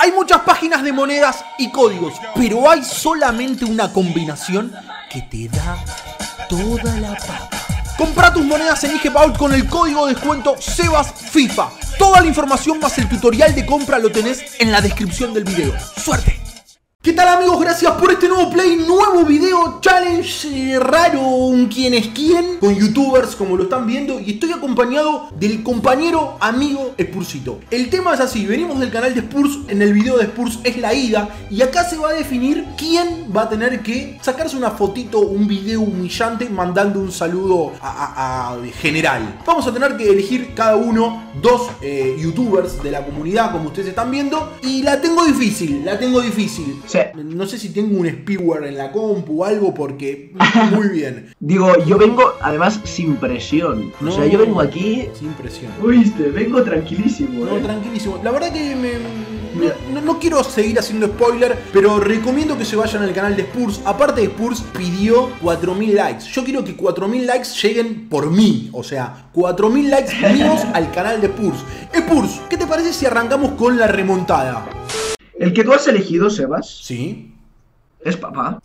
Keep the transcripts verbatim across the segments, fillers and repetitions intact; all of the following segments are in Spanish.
Hay muchas páginas de monedas y códigos, pero hay solamente una combinación que te da toda la papa. Compra tus monedas en IGPaul con el código de descuento SebasFIFA. Toda la información más el tutorial de compra lo tenés en la descripción del video. ¡Suerte! ¿Qué tal, amigos? Gracias por este nuevo play, nuevo video challenge eh, raro, un quién es quién, con youtubers como lo están viendo, y estoy acompañado del compañero amigo Spursito. El tema es así, venimos del canal de Spurs, en el video de Spurs es la ida, y acá se va a definir quién va a tener que sacarse una fotito, un video humillante, mandando un saludo a, a, a general. Vamos a tener que elegir cada uno dos eh, youtubers de la comunidad, como ustedes están viendo, y la tengo difícil, la tengo difícil. Sí. No sé si tengo un spyware en la compu o algo, porque muy bien. Digo, yo vengo además sin presión. No, o sea, yo vengo aquí sin presión. Oíste, vengo tranquilísimo. No, eh. tranquilísimo. La verdad que me, no, no, no quiero seguir haciendo spoiler, pero recomiendo que se vayan al canal de Spurs. Aparte de Spurs pidió cuatro mil likes. Yo quiero que cuatro mil likes lleguen por mí. O sea, cuatro mil likes míos al canal de Spurs. Spurs, ¿qué te parece si arrancamos con la remontada? El que tú has elegido, Sebas, Sí. es papá.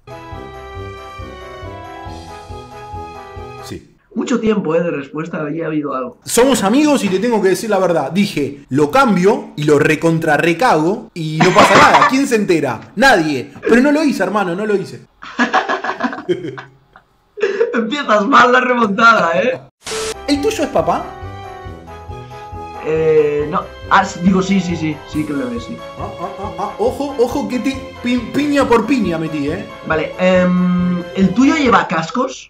Sí. Mucho tiempo, ¿eh? De respuesta, había habido algo. Somos amigos y te tengo que decir la verdad. Dije, lo cambio y lo recontra recago y no pasa nada. ¿Quién se entera? Nadie. Pero no lo hice, hermano, no lo hice. Empiezas mal la remontada, ¿eh? ¿El tuyo es papá? Eh, no. Ah, digo, sí, sí, sí, sí que lo ves, sí. Ah, ah, ah, ah. Ojo, ojo que ti, pi, piña por piña metí, ¿eh? Vale, eh, ¿el tuyo lleva cascos?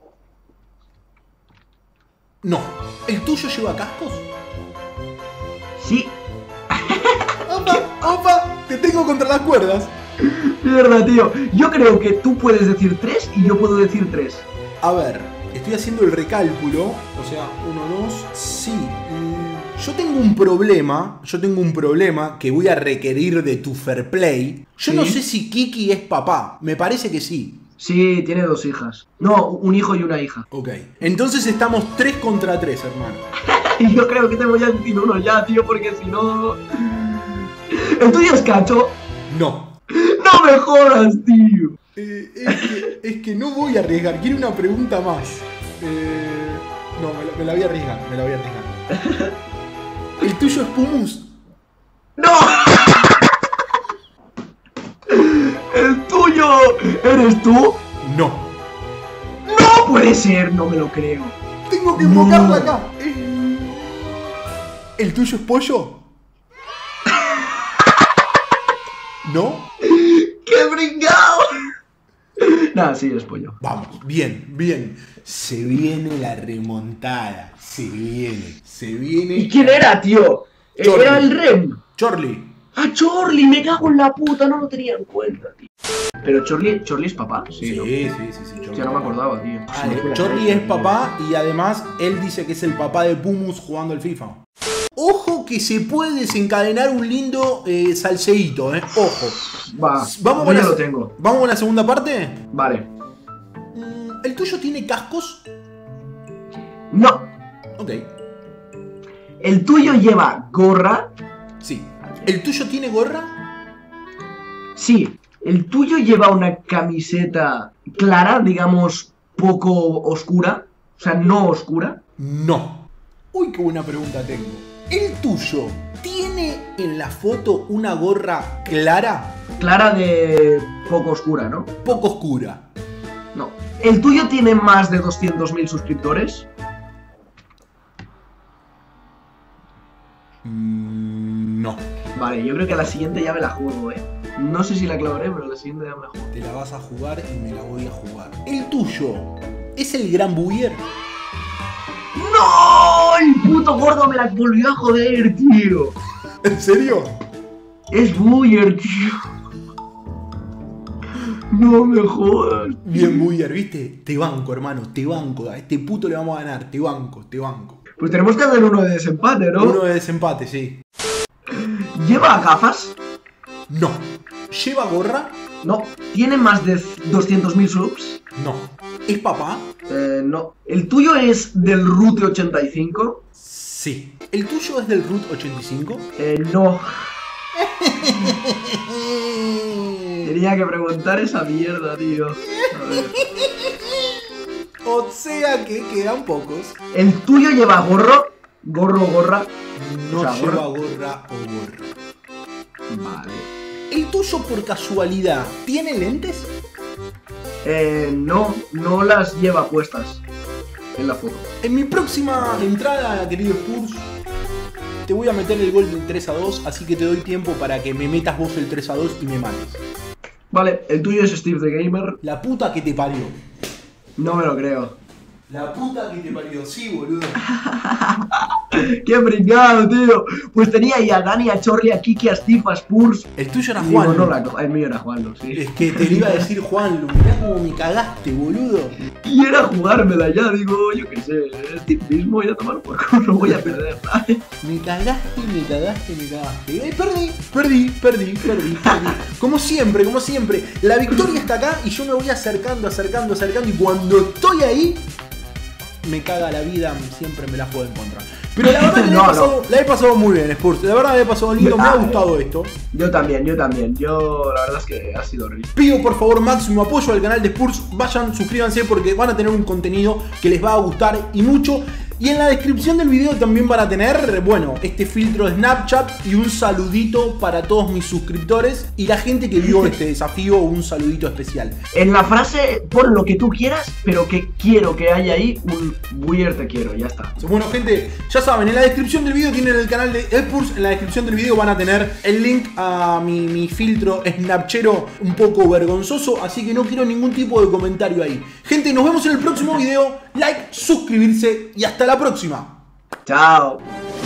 No. ¿El tuyo lleva cascos? Sí. Opa, opa, te tengo contra las cuerdas. Mierda, tío. Yo creo que tú puedes decir tres y yo puedo decir tres. A ver, estoy haciendo el recálculo. O sea, uno, dos, sí. Yo tengo un problema, yo tengo un problema que voy a requerir de tu fair play. Yo ¿Sí? no sé si Kiki es papá, me parece que sí. Sí, tiene dos hijas. No, un hijo y una hija. Ok, entonces estamos tres contra tres, hermano. Y yo creo que te voy a decir uno ya, tío, porque si no... ¿El tuyo es Cacho? No. ¡No me jodas, tío! Eh, es, que, es que no voy a arriesgar, quiero una pregunta más. Eh, no, me la, me la voy a arriesgar, me la voy a arriesgar. ¿El tuyo es Pumus? ¡No! ¿El tuyo eres tú? No. ¡No puede ser! No me lo creo. Tengo que No. invocarla acá. Eh, ¿El tuyo es Pollo? ¿No? ¡Qué brincado! Nada, sí, es pollo. Vamos, bien, bien. Se viene la remontada. Se viene, se viene. ¿Y quién era, tío? Chorli. Era el Rem. Chorli. ¡Ah, Chorli! Me cago en la puta, no lo tenía en cuenta, tío. Pero Chorli, ¿Chorli es papá? Sí, ¿no? sí, sí, sí, Chorli. Ya no me acordaba, tío. Vale, Chorli es papá y además él dice que es el papá de Pumus jugando al FIFA. Ojo que se puede desencadenar un lindo eh, salseíto, eh. Ojo. Va, Vamos yo con ya la, lo tengo. ¿Vamos con la segunda parte? Vale. ¿El tuyo tiene cascos? No. Ok. ¿El tuyo lleva gorra? Sí. ¿El tuyo tiene gorra? Sí. ¿El tuyo lleva una camiseta clara, digamos, poco oscura? O sea, no oscura. No. Uy, qué buena pregunta tengo. ¿El tuyo tiene en la foto una gorra clara? Clara de poco oscura, ¿no? Poco oscura. No. ¿El tuyo tiene más de doscientos mil suscriptores? Mm, no. Vale, yo creo que a la siguiente ya me la juego, ¿eh? No sé si la clavaré, pero a la siguiente ya me la juego. Te la vas a jugar y me la voy a jugar. ¿El tuyo es el Gran Buier? ¡No! El puto gordo me la volvió a joder, tío. ¿En serio? Es Buier, tío. No me jodas. Bien, Buier, ¿viste? Te banco, hermano, te banco. A este puto le vamos a ganar, te banco, te banco. Pues tenemos que hacer uno de desempate, ¿no? Uno de desempate, sí. ¿Lleva gafas? No. ¿Lleva gorra? No. ¿Tiene más de doscientos mil subs? No. ¿Es papá? Eh, no. ¿El tuyo es del Route ochenta y cinco? Sí. ¿El tuyo es del Route ochenta y cinco? Eh, no. Tenía que preguntar esa mierda, tío. A ver. O sea que quedan pocos. ¿El tuyo lleva gorro? ¿Gorro o gorra? No O sea, lleva gorra. gorra o gorra. Vale. ¿El tuyo por casualidad tiene lentes? Eh, no, no las lleva puestas en la foto. En mi próxima entrada, querido Spurs, te voy a meter el gol del tres a dos, así que te doy tiempo para que me metas vos el tres a dos y me mates. Vale, el tuyo es Steve the Gamer. La puta que te parió. No me lo creo. La puta que te parió, sí, boludo. ¡Qué brincado, tío! Pues tenía ahí a Dani, a Chorri, a Kiki, a Steve, a Spurs. El tuyo era Y digo, Juan. no la co- el mío era Juanlo, sí. Es que te lo iba a decir Juan, mirá cómo me cagaste, boludo. Y era jugármela ya, digo, yo qué sé, Steve mismo y a tomar por culo, no voy a perder. Me cagaste, me cagaste, me cagaste. Eh, perdí, perdí, perdí, perdí, perdí. Como siempre, como siempre. La victoria está acá y yo me voy acercando, acercando, acercando. Y cuando estoy ahí, me caga la vida, siempre me la puedo encontrar. Pero la verdad que la, No, he pasado, la he pasado muy bien, Spurs. La verdad la he pasado lindo, me ha gustado esto. Yo también, yo también. Yo, la verdad es que ha sido horrible. Pido por favor máximo apoyo al canal de Spurs. Vayan, suscríbanse porque van a tener un contenido que les va a gustar y mucho. Y en la descripción del video también van a tener, bueno, este filtro de Snapchat y un saludito para todos mis suscriptores y la gente que vio este desafío, un saludito especial. En la frase, pon lo que tú quieras, pero que quiero que haya ahí un Weird te quiero, ya está. Bueno, gente, ya saben, en la descripción del video tienen el canal de Spurs. En la descripción del video van a tener el link a mi, mi filtro snapchero un poco vergonzoso, así que no quiero ningún tipo de comentario ahí. Gente, nos vemos en el próximo video. Like, suscribirse y hasta la próxima. Chao.